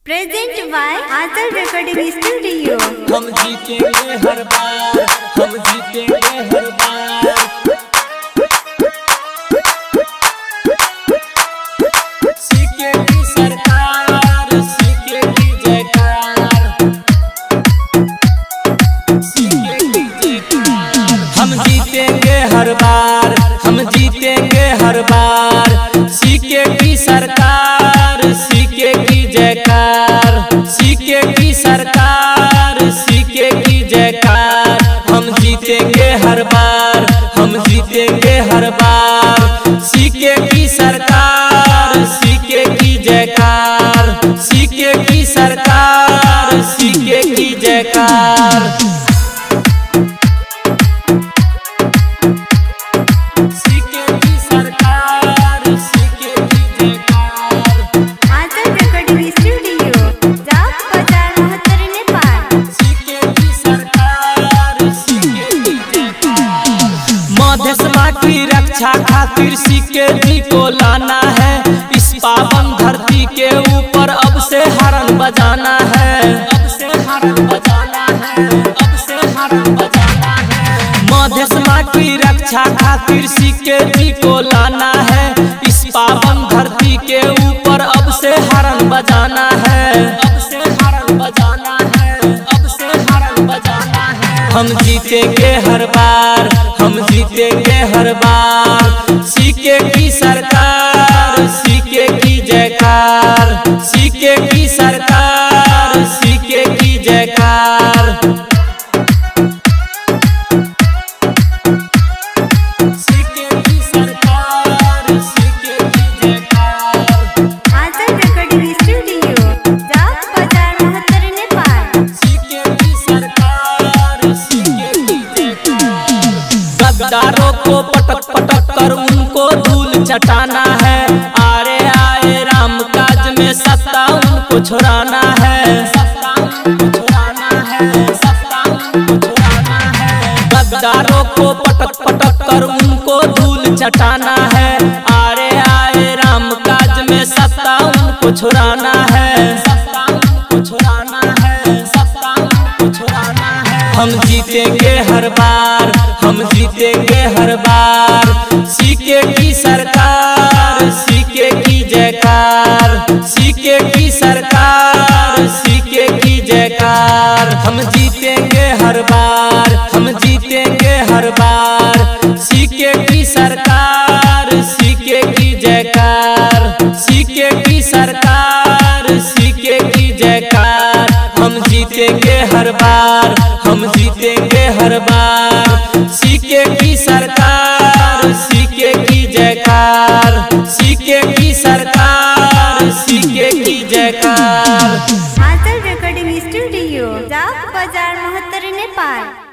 Present by Anchal recording studio. हम जीतेंगे हर बार, हम जीतेंगे हर बार। सीके की सरकार, सीके की जयकार, सीके की जयकार। हम जीतेंगे हर बार, हम जीतेंगे हर बार। सीके की सरकार, सीके की जयकार, सीके की सरकार, सीके की जयकार। हम जीतेंगे हर बार, हम जीतेंगे हर बार। सीके की सरकार, सीके की जयकार, सीके की सरकार, सीके की जयकार। की रक्षा खातिर सीके जी को लाना है। इस पावन धरती के ऊपर अब से हरण बजाना है, अब से हरण बजाना है, अब से हरण बजाना है। मधेश माँ की रक्षा खातिर सीके जी को लाना है। इस पावन धरती के ऊपर अब से हरण बजाना है, अब से हरण बजाना है, अब से हरण बजाना है। हम जीतेंगे हर बार, हम जीतेंगे हर बार। सीके की सरकार, सीके की जयकार, सीके की सरकार, सीके की जयकार। सीके की सरकार, सीके की जयकार। आंचल रिकॉर्डिंग स्टूडियो, जाप बाजार महत्तर नेपाल। सीके की सरकार, सीके की जयकार। गद्दारों को पटक पटक कर उनको धूल चटाना है। आरे आए राम काज में सत्ता उनको छुड़ाना है, सत्ता उनको छुड़ाना है, सत्ता उनको छुड़ाना है। गद्दारों को पटक पटक कर उनको धूल चटाना है। आरे आए राम काज में सत्ता उनको छुड़ाना है, सत्ता उनको छुड़ाना है, सत्ता उनको छुड़ाना है। हम जीतेंगे हर बार, हम जीतेंगे हर बार। सीके की सरकार, सीके की जयकार, सीके की सरकार, सीके की जयकार। हम जीतेंगे हर बार, हम जीतेंगे हर बार। सीके की सरकार, सीके की जयकार, सीके की सरकार, सीके की जयकार। हम जीतेंगे हर बार, हम जीतेंगे हर बार। सीके की सरकार, सीके की जयकार, सीके की सरकार, सीके की जयकार। आंचल रिकॉर्डिंग स्टूडियो, जाप बाजार महत्तर नेपाल।